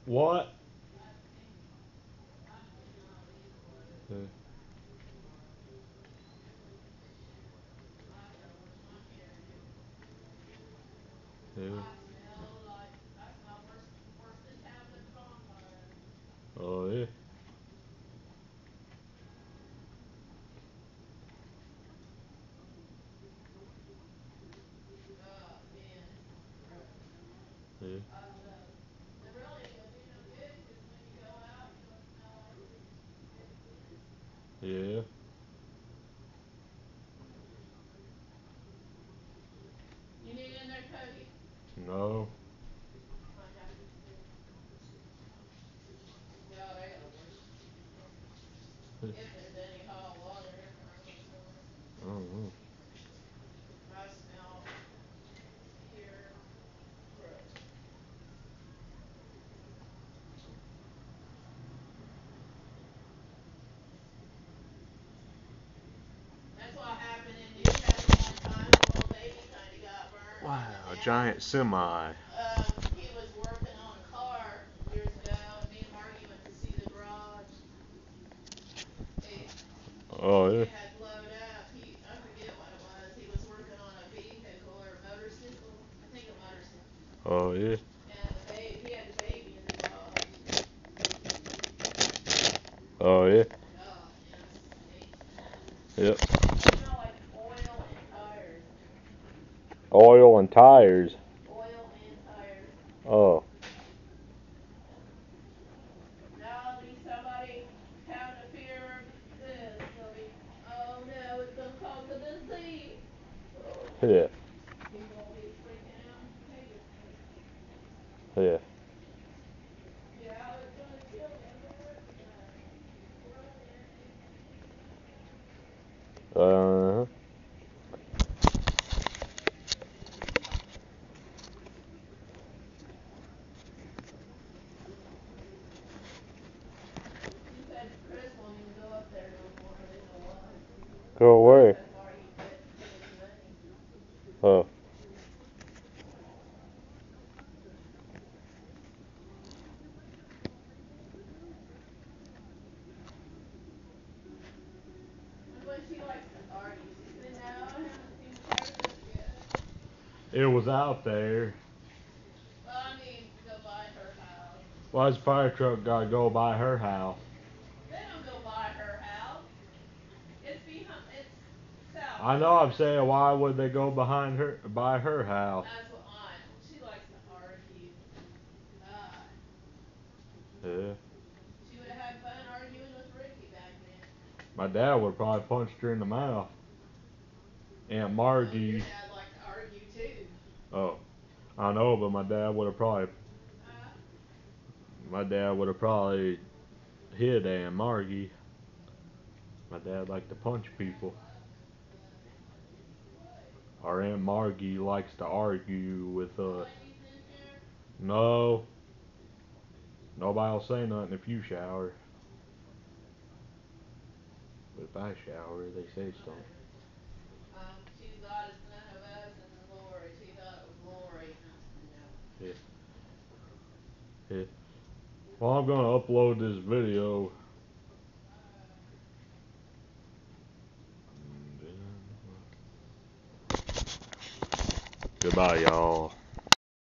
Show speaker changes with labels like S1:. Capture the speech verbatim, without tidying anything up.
S1: What? Yeah. Yeah. Oh yeah. Yeah. Yeah. No. I don't know. Wow, a giant semi. Oh yeah. Oh yeah. Oh yeah. Yep. Oil and tires. Oh. Yeah. Yeah. Uh huh. Go away. Oh. It was out there. Why's the fire truck gotta go by her house? I know. I'm saying, why would they go behind her, by her house? Yeah. My dad would probably punched her in the mouth. Aunt Margie. Oh, I know, but my dad would have probably. My dad would have probably hit Aunt Margie. My dad liked to punch people. Our Aunt Margie likes to argue with us. No. Nobody will say nothing if you shower. But if I shower, they say something. Yeah. Yeah. Well, I'm gonna upload this video. Goodbye, y'all.